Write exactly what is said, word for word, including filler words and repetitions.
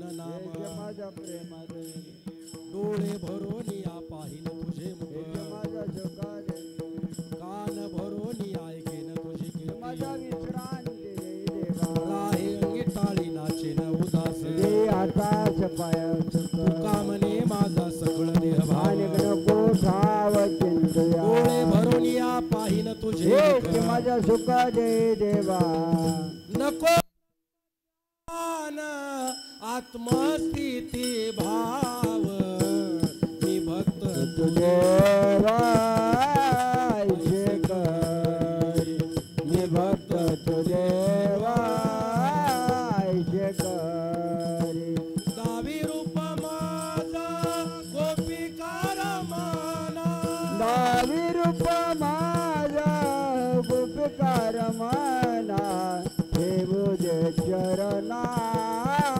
नाम माझ्या प्रेमाचे डोळे भरून या पाहिन तुझे मुख माझ्या सुखाचे कान भरून ऐकेन तुझी माझ्या कीर्ती विश्रांती देवा राहे अंगी टाळी नाचेन उदास दे आताच पायात तुका म्हणे माझा सकळ देह भाव आणि नको ठाव चिंतया डोळे भरून या पाहिन तुझे हे मुख माझ्या सुखाचे देवा नको आत्मस्थिती भाव